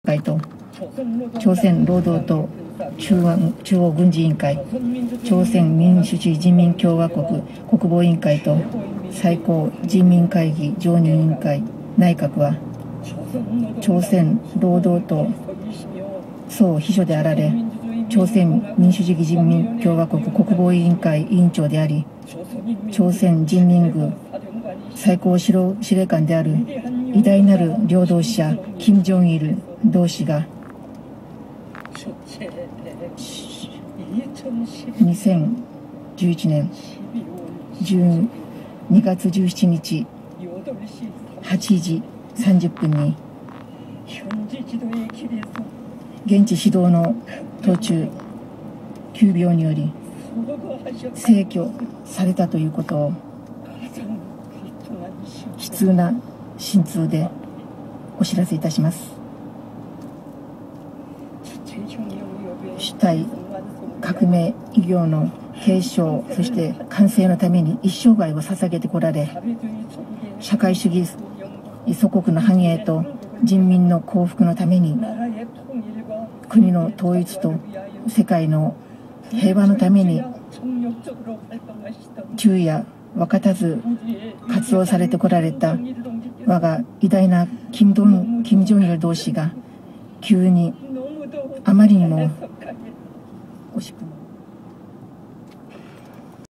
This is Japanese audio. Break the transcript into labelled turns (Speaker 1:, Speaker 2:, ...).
Speaker 1: 会と朝鮮労働党中央軍事委員会、朝鮮民主主義人民共和国国防委員会と最高人民会議常任委員会内閣は朝鮮労働党総秘書であられ、朝鮮民主主義人民共和国国防委員会委員長であり、朝鮮人民軍最高司令官である偉大なる領導者金正日同志が2011年12月17日8時30分に現地指導の途中急病により逝去されたということを悲痛な心痛でお知らせいたします。主体革命偉業の継承、そして完成のために一生涯を捧げてこられ、社会主義祖国の繁栄と人民の幸福のために、国の統一と世界の平和のために昼夜分かたず活動されてこられた我が偉大な金正日同志が急にあまりにも惜しくも